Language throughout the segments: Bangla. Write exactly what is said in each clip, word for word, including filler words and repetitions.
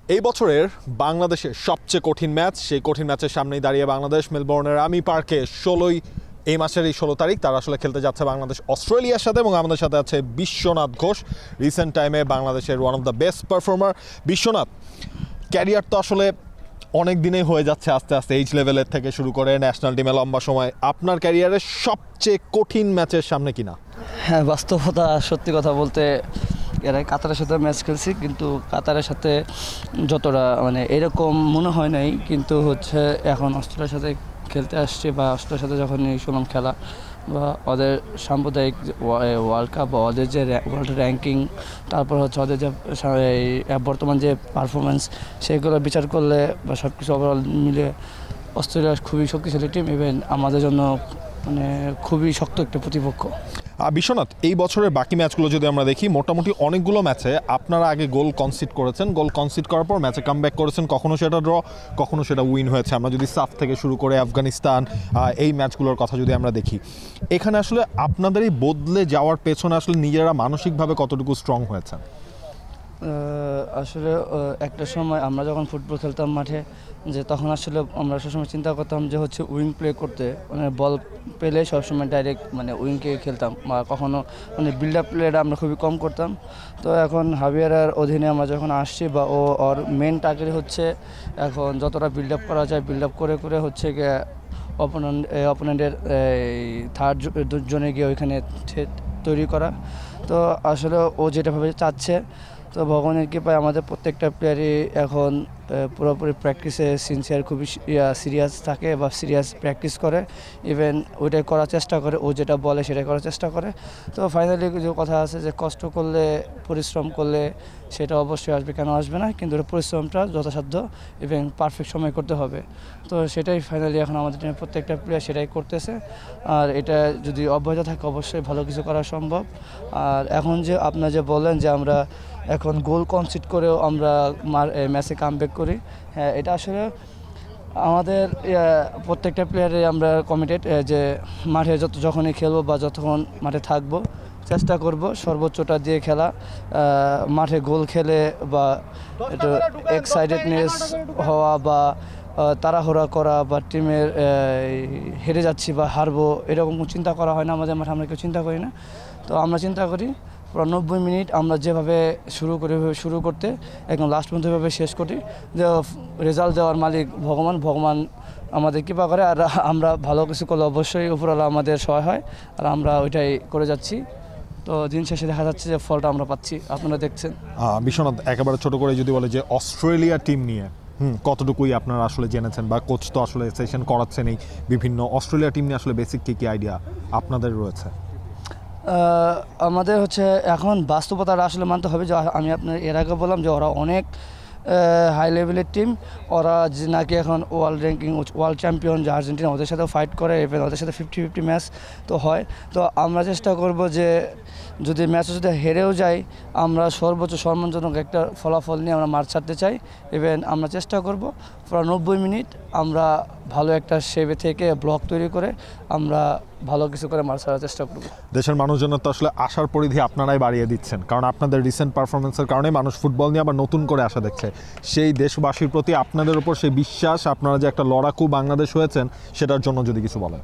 এই বছরের বাংলাদেশের সবচেয়ে কঠিন ম্যাচ, সেই কঠিন ম্যাচের সামনেই দাঁড়িয়ে বাংলাদেশ মেলবোর্নের আর্মি পার্কে ষোলোই এই মাসের এই ষোলো তারিখ তারা আসলে খেলতে যাচ্ছে বাংলাদেশ অস্ট্রেলিয়ার সাথে। এবং আমাদের সাথে আছে বিশ্বনাথ ঘোষ, রিসেন্ট টাইমে বাংলাদেশের one of the best performer. Biswanath, career তো আসলে অনেক দিনেই হয়ে যাচ্ছে আস্তে আস্তে, এইচ লেভেলের থেকে শুরু করে ন্যাশনাল টিমে লম্বা সময়। আপনার ক্যারিয়ারের সবচেয়ে কঠিন ম্যাচের সামনে কিনা? হ্যাঁ, বাস্তবতা সত্যি কথা বলতে এর আগে কাতারের সাথে ম্যাচ খেলছি, কিন্তু কাতারের সাথে যতটা মানে এরকম মনে হয় নাই, কিন্তু হচ্ছে এখন অস্ট্রেলিয়ার সাথে খেলতে আসছি বা অস্ট্রেলিয়ার সাথে যখন শুনলাম খেলা বা ওদের সাম্প্রদায়িক ওয়ার্ল্ড কাপ বা ওদের যে ওয়ার্ল্ড র্যাঙ্কিং, তারপর হচ্ছে ওদের যে বর্তমান যে পারফরমেন্স, সেইগুলো বিচার করলে বা সব কিছু ওভারঅল মিলে অস্ট্রেলিয়া খুবই শক্তিশালী টিম, ইভেন আমাদের জন্য মানে খুবই শক্ত একটা প্রতিপক্ষ। বিশ্বনাথ, এই বছরের বাকি ম্যাচগুলো যদি আমরা দেখি, মোটামুটি অনেকগুলো ম্যাচে আপনারা আগে গোল কনসিড করেছেন, গোল কনসিড করার পর ম্যাচে কামব্যাক করেছেন, কখনো সেটা ড্র, কখনো সেটা উইন হয়েছে। আমরা যদি সাফ থেকে শুরু করে আফগানিস্তান, এই ম্যাচগুলোর কথা যদি আমরা দেখি, এখানে আসলে আপনাদের এই বদলে যাওয়ার পেছনে আসলে নিজেরা মানসিকভাবে কতটুকু স্ট্রং হয়েছেন? আসলে একটা সময় আমরা যখন ফুটবল খেলতাম মাঠে, যে তখন আসলে আমরা সবসময় চিন্তা করতাম যে হচ্ছে উইং প্লে করতে, মানে বল পেলে সবসময় ডাইরেক্ট মানে উইংকে খেলতাম, বা কখনো মানে বিল্ড আপ প্লেটা আমরা খুবই কম করতাম। তো এখন হাবিয়ারের অধীনে আমরা যখন আসছি, বা ও ওর মেন টার্গেট হচ্ছে এখন যতটা বিল্ড আপ করা যায় বিল্ড আপ করে করে হচ্ছে গিয়ে অপোনেন্ট অপোনেন্টের থার্ড জোনে গিয়ে ওইখানে তৈরি করা। তো আসলে ও যেটাভাবে চাচ্ছে, তো ভগবানের কৃপায় আমাদের প্রত্যেকটা প্লেয়ারই এখন পুরোপুরি প্র্যাকটিসে সিনসিয়ার, খুবই সিরিয়াস থাকে বা সিরিয়াস প্র্যাকটিস করে, ইভেন ওইটাই করার চেষ্টা করে, ও যেটা বলে সেটাই করার চেষ্টা করে। তো ফাইনালি যে কথা আছে যে কষ্ট করলে, পরিশ্রম করলে সেটা অবশ্যই আসবে, কেন আসবে না, কিন্তু পরিশ্রমটা যথাসাধ্য ইভেন পারফেক্ট সময় করতে হবে। তো সেটাই ফাইনালি এখন আমাদের টিমের প্রত্যেকটা প্লেয়ার সেটাই করতেছে। আর এটা যদি অব্যাহত থাকে অবশ্যই ভালো কিছু করা সম্ভব। আর এখন যে আপনারা যে বললেন যে আমরা এখন গোল কনসিড করেও আমরা ম্যাচে কামব্যাক করি, হ্যাঁ এটা আসলে আমাদের প্রত্যেকটা প্লেয়ারে আমরা কমিটেড যে মাঠে যত যখনই খেলবো বা যতক্ষণ মাঠে থাকবো চেষ্টা করব সর্বোচ্চটা দিয়ে খেলা, মাঠে গোল খেলে বা একটু এক্সাইটেডনেস হওয়া বা তাড়াহুড়া করা বা টিমের হেরে যাচ্ছি বা হারবো এরকম চিন্তা করা হয় না আমাদের মাঠে, আমরা কেউ চিন্তা করি না। তো আমরা চিন্তা করি পুরো নব্বই মিনিট আমরা যেভাবে শুরু করে শুরু করতে একদম লাস্ট পর্যন্ত এভাবে শেষ করি, যে রেজাল্ট দেওয়ার মালিক ভগবান, ভগবান আমাদের কৃপা করে। আর আমরা ভালো কিছু করলে অবশ্যই উপরওয়ালা আমাদের সহায় হয়, আর আমরা ওইটাই করে যাচ্ছি। তো দিন শেষে দেখা যাচ্ছে যে ফলটা আমরা পাচ্ছি, আপনারা দেখছেন। বিশ্বনাথ, একেবারে ছোট করে যদি বলে যে অস্ট্রেলিয়া টিম নিয়ে হুম কতটুকুই আপনারা আসলে জেনেছেন, বা কোচ তো আসলে সেশন করাচ্ছেন, এই বিভিন্ন অস্ট্রেলিয়া টিম নিয়ে আসলে বেসিক কী কী আইডিয়া আপনাদের রয়েছে? আমাদের হচ্ছে এখন বাস্তবতাটা আসলে মানতে হবে যে আমি আপনার এর আগে বললাম যে ওরা অনেক হাই লেভেলের টিম, ওরা যে নাকি এখন ওয়ার্ল্ড র্যাঙ্কিং ওয়ার্ল্ড চ্যাম্পিয়ন, যে আর্জেন্টিনা ওদের সাথেও ফাইট করে, ইভেন ওদের সাথে ফিফটি ফিফটি ম্যাচ তো হয়। তো আমরা চেষ্টা করব যে যদি ম্যাচে যদি হেরেও যাই, আমরা সর্বোচ্চ সম্মানজনক একটা ফলাফল নিয়ে আমরা মাঠ ছাড়তে চাই। ইভেন আমরা চেষ্টা করব পুরো নব্বই মিনিট আমরা ভালো একটা সেভে থেকে ব্লক তৈরি করে আমরা ভালো কিছু করে মাঠ ছাড়ার চেষ্টা করব। দেশের মানুষজনের তো আসলে আশার পরিধি আপনারাই বাড়িয়ে দিচ্ছেন, কারণ আপনাদের রিসেন্ট পারফরমেন্সের কারণে মানুষ ফুটবল নিয়ে আবার নতুন করে আশা দেখছে। সেই দেশবাসীর প্রতি আপনাদের উপর সেই বিশ্বাস, আপনারা যে একটা লড়াকু বাংলাদেশ হয়েছেন, সেটার জন্য যদি কিছু বলেন।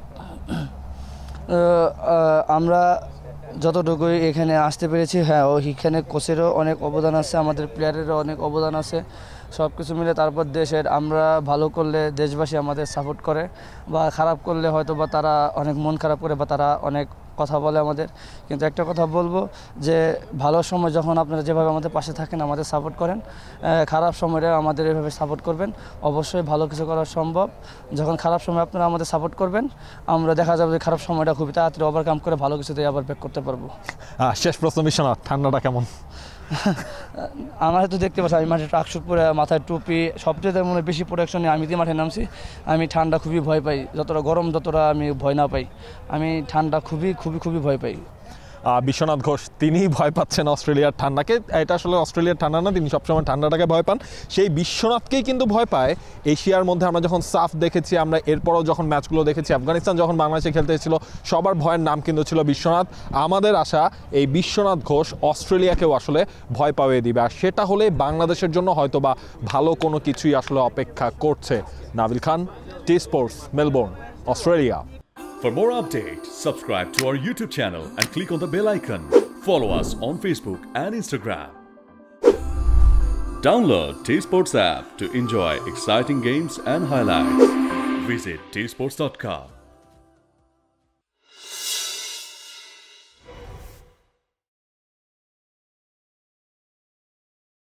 আমরা যতটুকুই এখানে আসতে পেরেছি, হ্যাঁ ওইখানে কোচেরও অনেক অবদান আছে, আমাদের প্লেয়ারেরও অনেক অবদান আছে, সব কিছু মিলে তারপর দেশের আমরা ভালো করলে দেশবাসী আমাদের সাপোর্ট করে, বা খারাপ করলে হয়তো বা তারা অনেক মন খারাপ করে বা তারা অনেক কথা বলে আমাদের। কিন্তু একটা কথা বলবো যে ভালো সময় যখন আপনারা যেভাবে আমাদের পাশে থাকেন, আমাদের সাপোর্ট করেন, খারাপ সময়টা আমাদের এভাবে সাপোর্ট করবেন, অবশ্যই ভালো কিছু করা সম্ভব। যখন খারাপ সময় আপনারা আমাদের সাপোর্ট করবেন, আমরা দেখা যাবে যে খারাপ সময়টা খুবই তাড়াতাড়ি ওভারকাম করে ভালো কিছুতে আবার ব্যাক করতে পারবো। শেষ প্রশ্ন, বিশ্বনাথ, ঠান্ডাটা কেমন? আমার তো দেখতে পাচ্ছি আমি মাঠে ট্রাকস্যুট পরে, মাথায় টুপি, সবচেয়ে মনে বেশি প্রোটেকশনে আমি দিয়ে মাঠে নামছি। আমি ঠান্ডা খুবই ভয় পাই, যতটা গরম যতটা আমি ভয় না পাই, আমি ঠান্ডা খুবই খুবই খুবই ভয় পাই। বিশ্বনাথ ঘোষ তিনি ভয় পাচ্ছেন অস্ট্রেলিয়ার ঠান্ডাকে। এটা আসলে অস্ট্রেলিয়ার ঠান্ডা না, তিনি সবসময় ঠান্ডাটাকে ভয় পান। সেই বিশ্বনাথকেই কিন্তু ভয় পায় এশিয়ার মধ্যে। আমরা যখন সাফ দেখেছি, আমরা এরপরও যখন ম্যাচগুলো দেখেছি, আফগানিস্তান যখন বাংলাদেশে খেলতে এসেছিল, সবার ভয়ের নাম কিন্তু ছিল বিশ্বনাথ। আমাদের আশা এই বিশ্বনাথ ঘোষ অস্ট্রেলিয়াকেও আসলে ভয় পাওয়িয়ে দিবে, আর সেটা হলে বাংলাদেশের জন্য হয়তো বা ভালো কোনো কিছুই আসলে অপেক্ষা করছে। Nabil Khan, T Sports, Melbourne, Australia. For more updates, subscribe to our YouTube channel and click on the bell icon. Follow us on Facebook and Instagram. Download TSports app to enjoy exciting games and highlights. Visit T sports dot com.